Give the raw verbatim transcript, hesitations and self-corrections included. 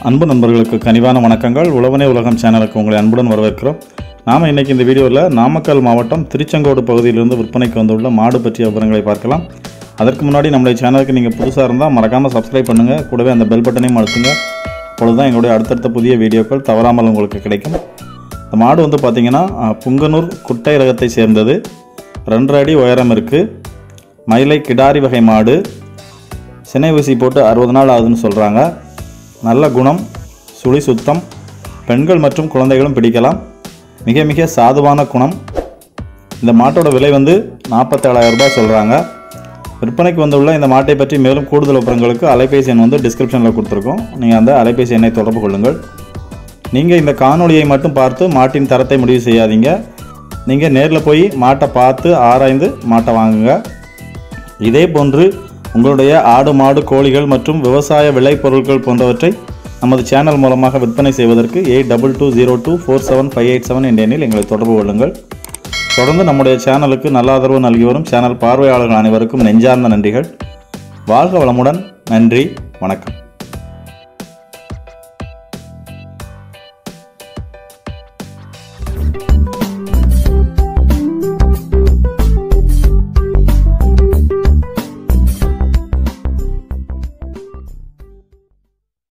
அன்பு நண்பர்களுக்கு கனிவான வணக்கங்கள். உழவனே உலகம் சேனலுக்கு உங்களை அன்புடன் வரவேற்கிறோம். நாம் இன்றைக்கி இந்த வீடியோவில் நாமக்கல் மாவட்டம் திருச்செங்கோடு பகுதியிலிருந்து விற்பனைக்கு வந்துள்ள மாடு பற்றிய விவரங்களை பார்க்கலாம். அதற்கு முன்னாடி நம்முடைய சேனலுக்கு நீங்கள் புதுசாக இருந்தால் மறக்காமல் சப்ஸ்கிரைப் பண்ணுங்கள். கூடவே அந்த பெல் பட்டனையும் அழுத்துங்க. அப்பொழுது தான் எங்களுடைய அடுத்தடுத்த புதிய வீடியோக்கள் தவறாமல் உங்களுக்கு கிடைக்கும். இந்த மாடு வந்து பார்த்திங்கன்னா புங்கனூர் குட்டை ரகத்தை சேர்ந்தது. ரெண்டரை அடி உயரம் இருக்குது. மயிலை கிடாரி வகை மாடு. சினை ஊசி போட்டு அறுபது நாள் ஆகுதுன்னு சொல்கிறாங்க. நல்ல குணம், சுழி சுத்தம், பெண்கள் மற்றும் குழந்தைகளும் பிடிக்கலாம். மிக மிக சாதுவான குணம். இந்த மாட்டோட விலை வந்து நாற்பத்தேழாயிரம் ரூபாய் சொல்கிறாங்க. விற்பனைக்கு வந்துள்ள இந்த மாட்டை பற்றி மேலும் கூடுதல் விவரங்களுக்கு அலைபேசி எண் வந்து டிஸ்கிரிப்ஷனில் கொடுத்துருக்கோம். நீங்கள் அந்த அலைபேசி எண்ணை தொடர்பு கொள்ளுங்கள். நீங்கள் இந்த காணொலியை மட்டும் பார்த்து மாட்டின் தரத்தை முடிவு செய்யாதீங்க. நீங்கள் நேரில் போய் மாட்டை பார்த்து ஆராய்ந்து மாட்டை வாங்குங்க. இதே போன்று உங்களுடைய ஆடு மாடு கோழிகள் மற்றும் விவசாய விளைபொருட்கள் போன்றவற்றை நமது சேனல் மூலமாக விற்பனை செய்வதற்கு eight double two zero two four seven five eight seven என்ற எண்ணில் எங்களை தொடர்பு கொள்ளுங்கள். தொடர்ந்து நம்முடைய சேனலுக்கு நல்ல ஆதரவு நல்கி வரும் சேனல் பார்வையாளர்கள் அனைவருக்கும் நெஞ்சார்ந்த நன்றிகள். வாழ்க வளமுடன். நன்றி, வணக்கம்.